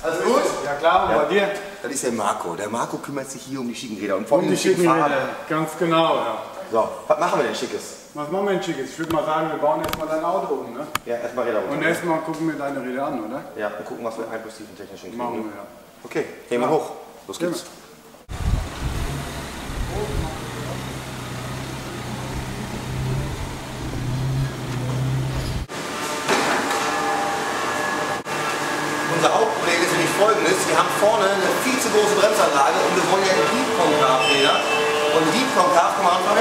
Also gut? Ja klar, und bei dir? Das ist der Marco. Der Marco kümmert sich hier um die schicken Räder. Und vor allem Um die schicken Räder, ganz genau, ja. So, was machen wir denn Schickes? Was machen wir denn Schickes? Ich würde mal sagen, wir bauen erstmal dein Auto um, ne? Ja, erstmal Räder runter. Und erstmal gucken wir deine Räder an, oder? Ja, und gucken, was wir einplusiven technischen kriegen. Machen wir, ja. Okay, gehen wir hoch. Los geht's. Unser Hauptproblem ist nämlich folgendes: Wir haben vorne eine viel zu große Bremsanlage und wir wollen ja einen Deep-Konkav-Räder. Und Deep-Konkav, komm mal anfangen.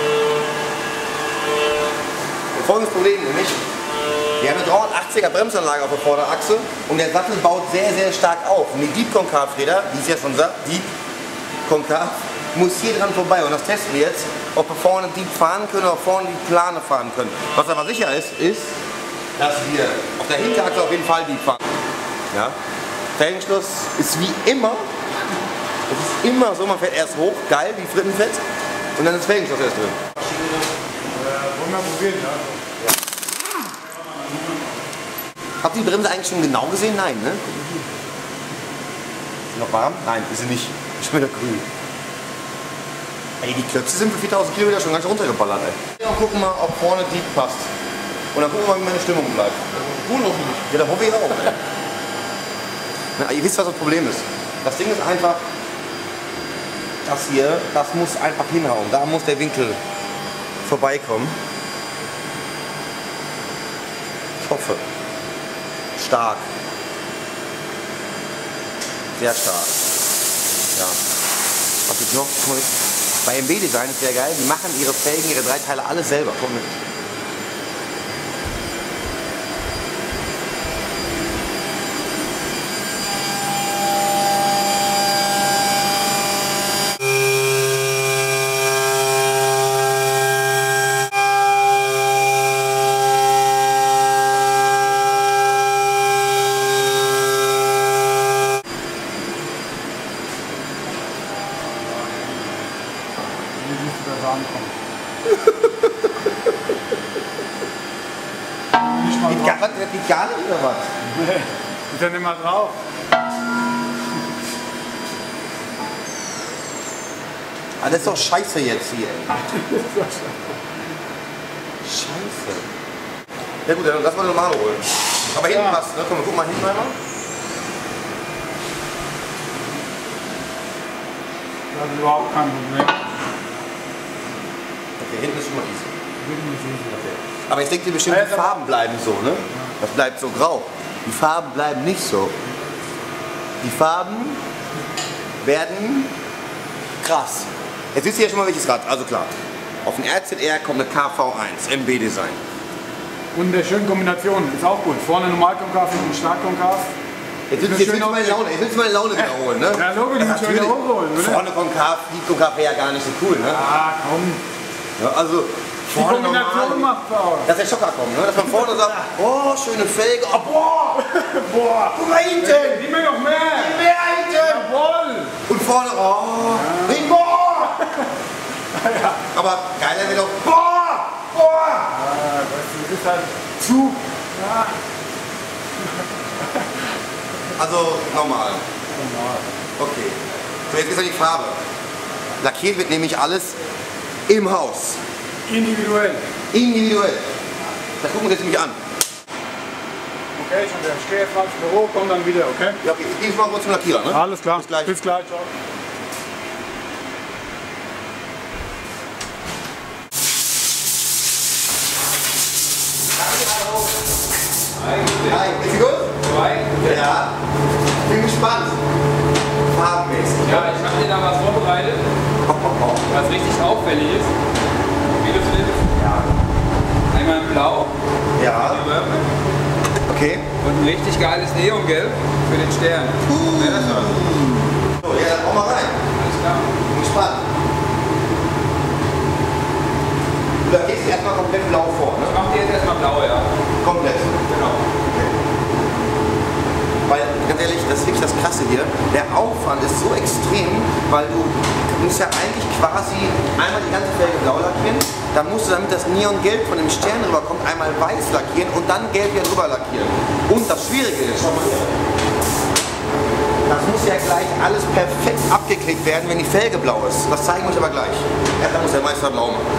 Folgendes Problem nämlich: Wir haben eine 380er Bremsanlage auf der Vorderachse und der Sattel baut sehr, sehr stark auf. Und die Deep-Konkav-Räder, wie es ja schon sagt, Deep-Konkav, muss hier dran vorbei. Und das testen wir jetzt, ob wir vorne Deep fahren können oder vorne die Plane fahren können. Was aber sicher ist, dass wir auf der Hinterachse auf jeden Fall Deep fahren. Ja. Felgenschluss ist wie immer, es ist immer so, man fährt erst hoch, geil, wie Frittenfett, und dann ist Felgenschluss erst drin. Wollen wir probieren, ja? Habt ihr die Bremse eigentlich schon genau gesehen? Nein, ne? Ist sie noch warm? Nein, ist sie nicht. Ist schon wieder grün. Ey, die Klöpse sind für 4000 Kilometer schon ganz runtergeballert, ey. Ja, und gucken mal, ob vorne Deep passt. Und dann gucken wir mal, wie meine Stimmung bleibt. Cool hoffentlich. Ja, da hoffe ich auch, ey. Na, ihr wisst, was das Problem ist. Das Ding ist einfach, das hier, das muss einfach hinhauen. Da muss der Winkel vorbeikommen. Ich hoffe. Stark. Sehr stark. Ja. Was gibt's noch? Bei MB Design ist sehr geil. Die machen ihre Felgen, ihre drei Teile alles selber. Komm mit. Die gar nicht oder was? Nee, ist ja nicht mal drauf. Ah, das ist doch scheiße jetzt hier. Scheiße. Ja gut, dann lass mal normal holen. Aber hinten Ja. passt, ne? Komm, guck mal hinten einmal. Das ist überhaupt kein Problem. Okay, hinten ist schon mal easy. Okay. Aber ich denke, die bestimmten Farben bleiben so, ne? Das bleibt so grau. Die Farben bleiben nicht so. Die Farben werden krass. Jetzt wisst ihr ja schon mal, welches Rad. Also klar, auf den RZR kommt eine KV1, MB Design. Und in der schönen Kombination ist auch gut. Vorne Normalkonkav, hinten Starkkonkav. Jetzt willst du meine Laune wiederholen, ne? Ja, Logo, die muss schon wieder hochholen, oder? Vorne Konkav, die Konkav wäre ja gar nicht so cool, ne? Ah, komm. Ja, also, Die Kombination macht's aus. dass der Schocker kommt, ne? Dass man vorne sagt, oh, schöne Felge, oh, boah, Boah. guck mal hinten, Gib mir noch mehr. mehr hinten. Jawohl. Und vorne, oh, hinten, boah. Ja. Aber geiler wäre doch, boah, boah. Ja, das ist halt zu. Ja. Also, normal. Okay. So, jetzt ist ja die Farbe. Lackiert wird nämlich alles im Haus. Individuell. Individuell. Das gucken wir uns jetzt nämlich an. Okay, ich stehe jetzt mal ins Büro, komm dann wieder, okay? Ja, okay, ich gehe mal kurz zum Lackierer, ne? Alles klar. Bis gleich. Bis gleich, ciao. Hi, ist sie gut? Ja. Bin gespannt. Farbenmäßig. Ja, ich habe dir da was vorbereitet, was richtig auffällig ist. Wie du findest. Ja. Einmal in Blau, Ja. die Wölfe, Okay. und ein richtig geiles Neongelb für den Stern. Wäre das was? So, ja, dann hau mal rein. Alles klar. Bin gespannt. Du lackierst dir erstmal komplett blau vor, ne? Ich mach dir jetzt erstmal blau, ja. Komplett. Genau. Weil, ganz ehrlich, das ist wirklich das Krasse hier. Der Aufwand ist so extrem, weil du musst ja eigentlich quasi einmal die ganze Felge blau lackieren, dann musst du, damit das Neongelb von dem Stern rüberkommt, einmal weiß lackieren und dann gelb hier drüber lackieren. Und das Schwierige ist, schau mal hier, Das muss ja gleich alles perfekt abgeklickt werden, wenn die Felge blau ist. Das zeigen wir euch aber gleich. Ja, da muss der Meister blau machen.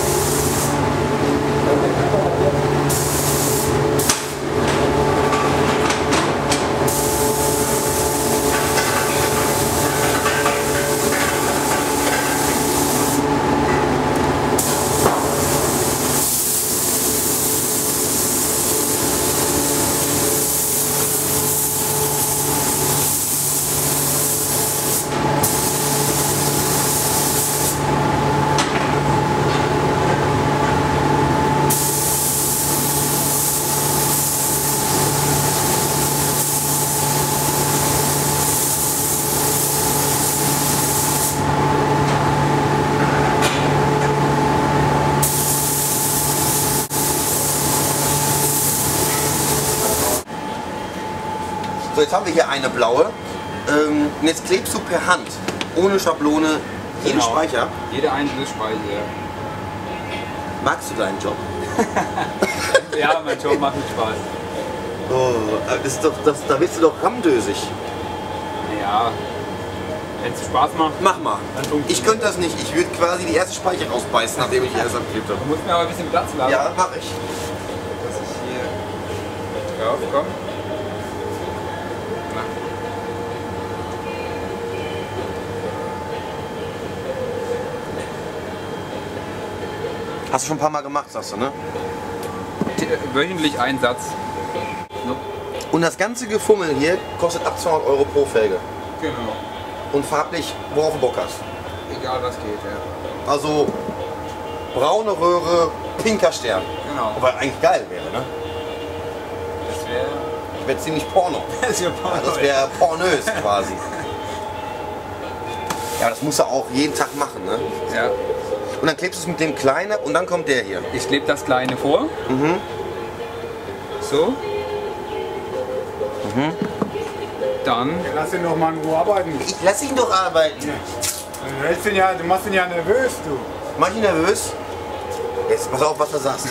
So, jetzt haben wir hier eine blaue. Und jetzt klebst du per Hand, ohne Schablone, jeden Genau. Speicher. Jede einzelne Speicher. Magst du deinen Job? Ja, mein Job macht mir Spaß. Oh, das ist doch, da bist du doch rammdösig. Ja, wenn es Spaß macht. Mach mal. Dann funktioniert. Ich könnte das nicht. Ich würde quasi die erste Speicher rausbeißen, nachdem ich die erste abgeklebt habe. Du musst mir aber ein bisschen Platz lassen, Ja, mach ich. dass ich hier drauf komme. Hast du schon ein paar Mal gemacht, sagst du, ne? Wöchentlich ein Satz. Und das ganze Gefummel hier kostet ab 200 € pro Felge. Genau. Und farblich, worauf du Bock hast. Egal was geht, ja. Also braune Röhre, pinker Stern. Genau. Wobei eigentlich geil wäre, ne? Das wäre. Das wäre ziemlich Porno. Das wäre Ja, das wäre pornös quasi. Ja, das musst du auch jeden Tag machen, ne? Ja. Und dann klebst du es mit dem Kleinen und dann kommt der hier. Ich klebe das Kleine vor. Mhm. So. Dann. Lass ihn doch mal in Ruhe arbeiten. Ich lass ihn doch arbeiten. Du machst ihn ja nervös, du. Mach ich nervös? Jetzt pass auf, was du sagst.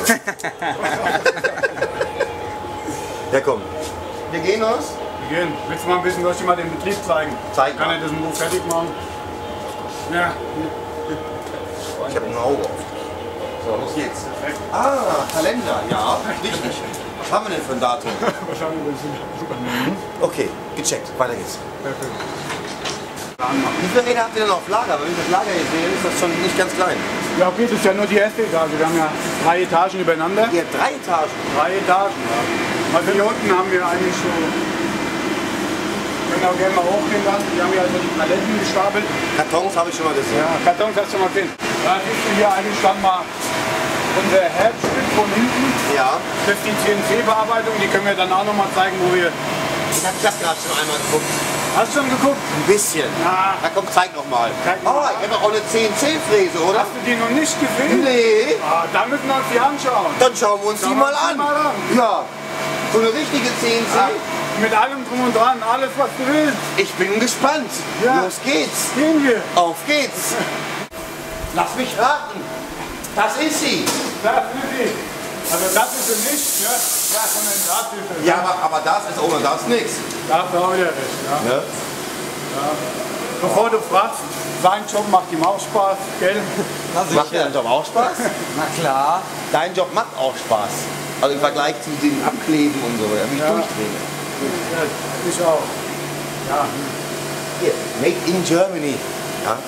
Ja, komm. Wir gehen los. Wir gehen. Willst du mal ein bisschen, soll ich dir mal den Betrieb zeigen? Zeig Kann mal. er das Buch fertig machen? Ja. Ich habe ein Auge auf. So, los geht's. Perfekt. Ah, Kalender. Ja, richtig. Was haben wir denn für ein Datum? Wahrscheinlich ein bisschen. Okay, gecheckt. Weiter geht's. Perfekt. Wie viele Räder habt ihr denn auf Lager? Weil wenn ich das Lager hier sehe, ist das schon nicht ganz klein. Ja, okay, das ist ja nur die erste Etage. Wir haben ja 3 Etagen übereinander. Ihr habt 3 Etagen. 3 Etagen, ja. Also hier unten haben wir eigentlich so. Können auch gerne mal hochgehen dann. Wir haben hier also die Paletten gestapelt. Kartons habe ich schon mal gesehen. Ja, Kartons hast du schon mal gesehen. Da siehst du hier eigentlich dann mal unser Herzstück von hinten. Ja. Das ist die CNC-Bearbeitung. Die können wir dann auch noch mal zeigen, wo wir. Ich habe das gerade schon einmal geguckt. Hast du schon geguckt? Ein bisschen. Ja. Na komm, zeig noch mal. Zeig noch Oh, mal. ich habe auch eine CNC-Fräse, oder? Hast du die noch nicht gesehen? Nee. Ah, da müssen wir uns die anschauen. Dann schauen wir uns die Schauen mal wir uns an. die mal an. Ja. So eine richtige CNC. Ja, mit allem drum und dran, alles was du willst. Ich bin gespannt. Ja. Los geht's. Gehen wir. Auf geht's. Lass mich raten. Das ist sie. Das ist sie. Also das ist sie nicht, ja, sondern das ist sie. Ja, aber das ist ohne das nichts. Da hast du auch wieder recht, ja. Ne? Bevor du fragst, sein Job macht ihm auch Spaß, gell? Macht dir dein Job auch Spaß? Na klar. Dein Job macht auch Spaß. Also im Vergleich zu dem Abkleben und so, da bin ich Ja. durchdrehen. Ja, ich auch. Ja, Hier, made in Germany. Ja.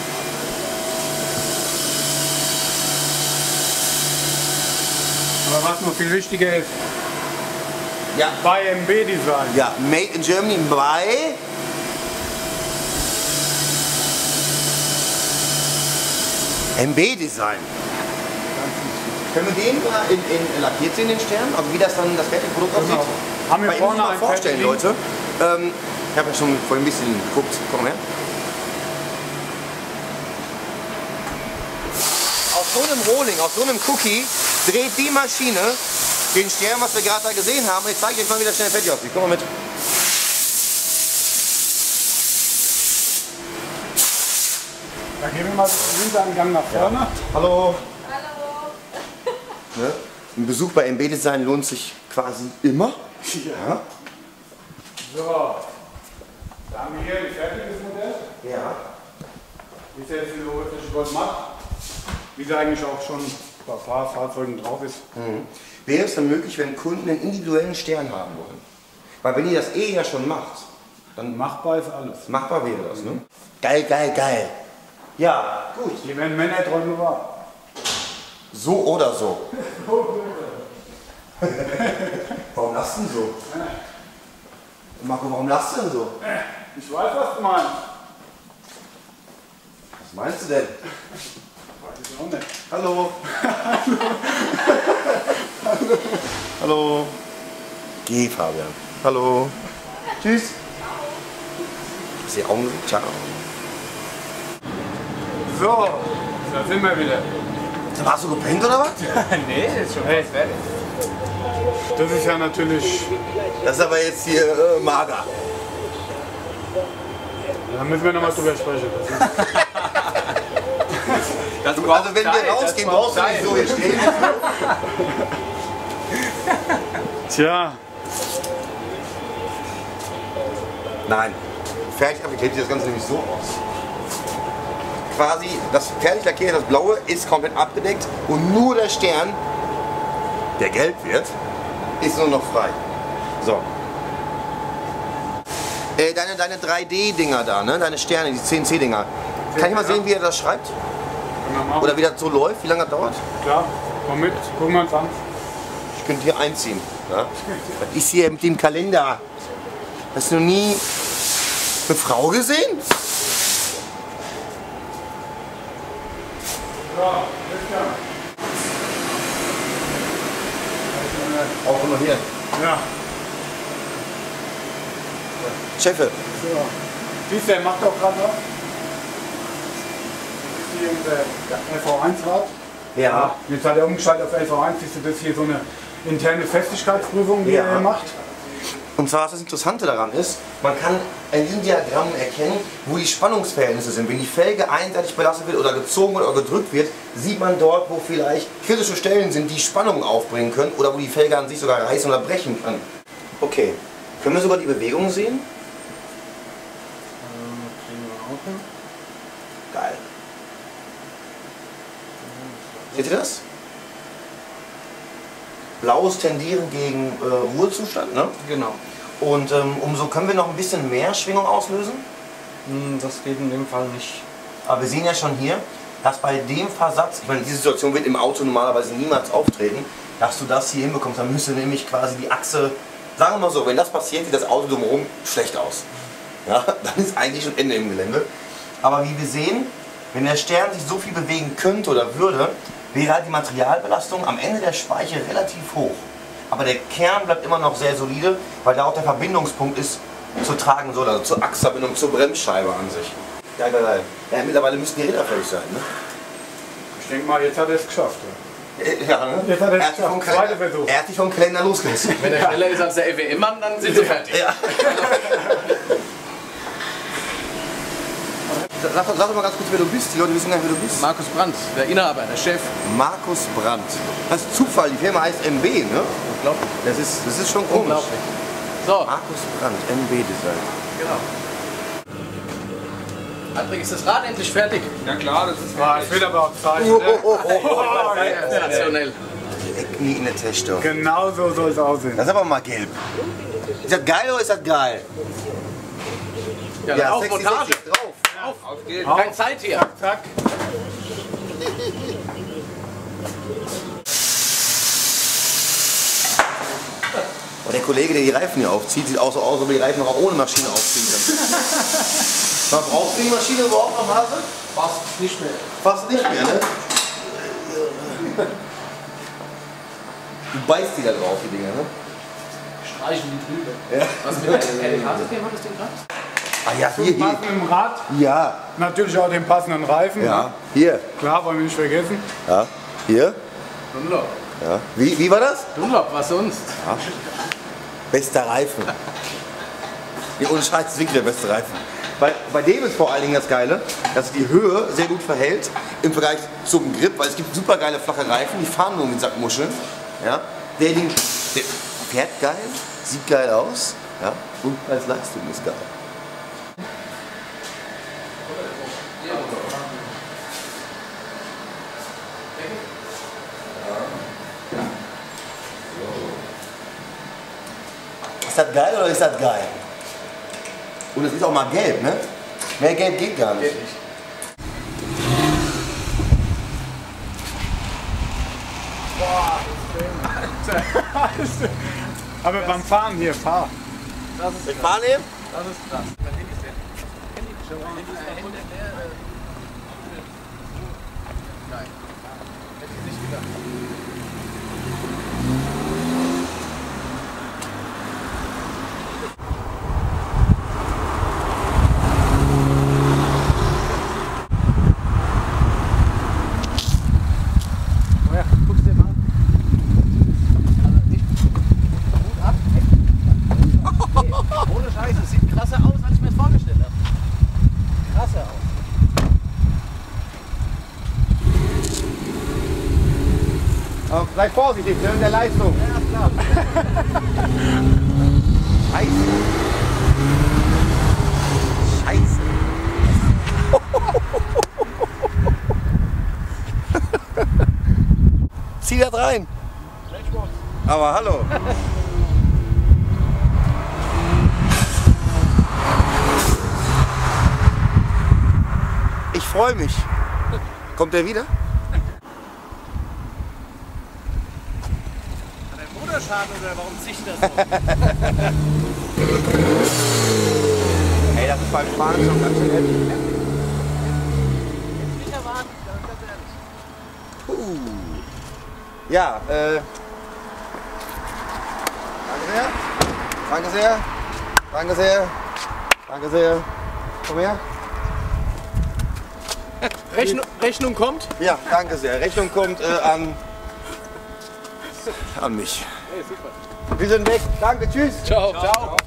aber was noch viel wichtiger ist, Ja. bei MB-Design. Ja, made in Germany bei MB Design. Können wir den mal in lackiert sehen, den Stern? Also wie das dann das fertige Produkt aussieht? Genau. Haben wir Bei ihm vorne mal ein vorstellen, fertig Leute. Ich habe ja schon vorhin ein bisschen geguckt. Komm her. Auf so einem Rolling, auf so einem Cookie dreht die Maschine den Stern, was wir gerade da gesehen haben. Jetzt zeige ich euch mal, wie das schnell fertig aussieht. Komm mal mit. Da gehen wir mal den Hintereingang nach vorne. Hallo. Ne? Ein Besuch bei MB Design lohnt sich quasi immer. Ja. So, Da haben wir hier ein fertiges Modell. Ja. Ist jetzt eine oberfläche Goldmatt, wie sie eigentlich auch schon bei ein paar Fahrzeugen drauf ist. Wäre es dann möglich, wenn Kunden einen individuellen Stern haben wollen? Weil wenn ihr das ja schon macht, dann Machbar ist alles. machbar wäre das, ne? Geil, geil, geil. Ja, gut. Hier werden Männer träumen wahr. So oder so. Warum lachst du denn so? Marco, warum lachst du denn so? Ich weiß, was du meinst. Was meinst du denn? Weiß ich auch nicht. Hallo. Hallo. Geh, Fabian. Hallo. Tschüss. Hast du die Augen gesehen? Ciao. So, da sind wir wieder. Hast du gepennt oder was? Nee, ist schon fast fertig. Das ist ja natürlich, Das ist aber jetzt hier mager. da müssen wir nochmal drüber sprechen. Das Also wenn wir rausgehen, brauchst du nicht so hier stehen. Tja, Nein. Fertig lackiert sieht das Ganze nämlich so aus. Quasi das fertig lackierte, das blaue, ist komplett abgedeckt und nur der Stern, der gelb wird, ist nur noch frei. So. Deine 3D-Dinger da, ne? Deine Sterne, die CNC-Dinger. Kann ich mal sehen, wie er das schreibt? können wir machen. Oder wie das so läuft, wie lange das dauert? Klar, komm mit, gucken wir uns an. Ich könnte hier einziehen. Ja? Was ist hier mit dem Kalender? Hast du noch nie eine Frau gesehen? Ja, Christian. Auch immer hier. Ja, Chefe. so. Siehst du, er macht auch gerade noch. Das ist hier unser LV1-Rad. Ja. Jetzt hat er umgeschaltet auf LV1. Siehst du, das ist hier so eine interne Festigkeitsprüfung, die Ja. er macht. Und zwar, was das Interessante daran ist, man kann in diesen Diagrammen erkennen, wo die Spannungsverhältnisse sind. Wenn die Felge einseitig belastet wird oder gezogen wird oder gedrückt wird, sieht man dort, wo vielleicht kritische Stellen sind, die Spannung aufbringen können oder wo die Felge an sich sogar reißen oder brechen kann. Okay, können wir sogar die Bewegung sehen? Geil. Seht ihr das? Blaues tendieren gegen Ruhezustand, ne? Genau. Und umso können wir noch ein bisschen mehr Schwingung auslösen. Das geht in dem Fall nicht. Aber wir sehen ja schon hier, dass bei dem Versatz, ich meine, diese Situation wird im Auto normalerweise niemals auftreten, dass du das hier hinbekommst. Dann müsste nämlich quasi die Achse, sagen wir mal so, wenn das passiert, sieht das Auto drumherum schlecht aus. Ja, dann ist eigentlich schon Ende im Gelände. Aber wie wir sehen, wenn der Stern sich so viel bewegen könnte oder würde, wäre halt die Materialbelastung am Ende der Speiche relativ hoch. Aber der Kern bleibt immer noch sehr solide, weil da auch der Verbindungspunkt ist zur tragenden Säule, also zur Achsverbindung, zur Bremsscheibe an sich. Geil, geil, geil. Ja, mittlerweile müssten die Räder fertig sein, ne? Ich denke mal, jetzt hat er es geschafft. Ja, ne? Jetzt hat er es Er hat sich vom geschafft. Zweiter Kalender, Versuch. er hat sich vom Kalender losgerissen. Wenn er schneller ist als der EWM-Mann, dann sind sie fertig. Ja. Sag doch mal ganz kurz, wer du bist. Die Leute wissen gar nicht, wer du bist. Markus Brandt, der Inhaber, der Chef. Markus Brandt. Das ist Zufall, die Firma heißt MB, ne? Unglaublich. Das ist schon komisch. Unglaublich. So, Markus Brandt, MB Design. genau. Patrick, ist das Rad endlich fertig? Ja klar, das ist Ah, es wird aber auch Zeit. Oh, Ne? oh, oh, oh, oh. sensationell. Direkt nie in der Tasche. Genau so soll es aussehen. Das ist aber mal gelb. Ist das geil oder ist das geil? Ja, dann auf sexy, Montage. sexy, drauf. Auf geht's. Keine Zeit hier. Zack. Und der Kollege, der die Reifen hier aufzieht, sieht auch so aus, als ob er die Reifen auch ohne Maschine aufziehen kann. Was brauchst du die Maschine überhaupt noch, Hase? Fast nicht mehr. Fast nicht mehr, ne? Du beißt die da drauf, die Dinger, ne? Streichen die drüber. Ja. Was mit dem LK-System hat das Ding gerade? Ah ja, hier, hier. Passenden Rad, Ja, natürlich auch den passenden Reifen. ja, hier. Klar, wollen wir nicht vergessen. Ja, hier. Dunlop. Ja. Wie war das? Dunlop, was sonst? Bester Reifen. Ja, ohne Scheiß, das ist wirklich der beste Reifen. Bei dem ist vor allen Dingen das Geile, dass die Höhe sehr gut verhält im Vergleich zum Grip, weil es gibt super geile flache Reifen, die fahren nur mit Sackmuscheln. Ja? Der Ding der fährt geil, sieht geil aus, ja? Und Preis-Leistung ist geil. Ist das geil oder ist das geil? Und es ist auch mal gelb, ne? Mehr gelb geht gar nicht. Boah, Alter. Aber beim Fahren hier, fahr. Das ist Ich fahr nehmen? Das ist krass. Nein. Hätte ich nicht gedacht. Oh ja, guck's dir mal an. Also ich, Hut ab. Nee, ohne Scheiße, es sieht krasser aus, als ich mir das vorgestellt habe. Krasser aus. Aber sei vorsichtig, ne? In der Leistung. Ja, klar. Scheiße. Scheiße. Zieh das rein. Aber hallo. Ich freue mich. Kommt er wieder? Motorschaden oder warum zieht das so? Ey, das ist beim Fahren schon ganz schön heavy. Nicht erwarten, ganz ehrlich. Ja, danke sehr. Danke sehr. Danke sehr. Danke sehr. Komm her. Rechnung kommt? Ja, danke sehr. Rechnung kommt an mich. Hey, super. Wir sind weg. Danke, tschüss. Ciao. Ciao.